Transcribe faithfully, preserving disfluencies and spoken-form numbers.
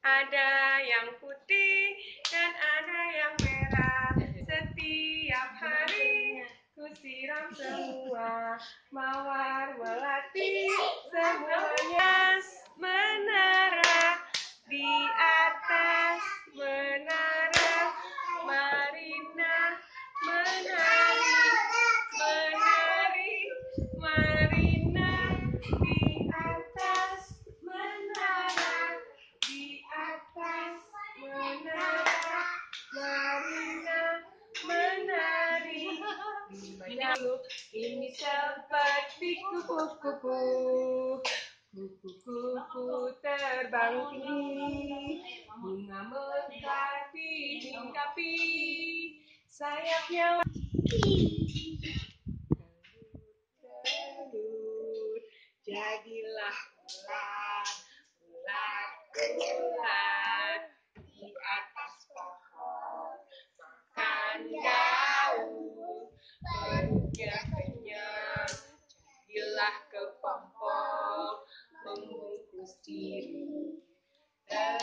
Ada yang putih dan ada yang merah. Setiap hari ku siram semua mawar melati, semuanya menara di atas menara. Marina menari, menari, Marina di atas menara, di atas menara. Marina menari. Ini seperti kupu-kupu, kupu-kupu terbang tinggi, bunga mekar dilingkapi, sayapnya telur, jadilah ular, ular, ular di atas pohon, makan daun, perutnya kenyang, jadilah kepompong, membungkus diri.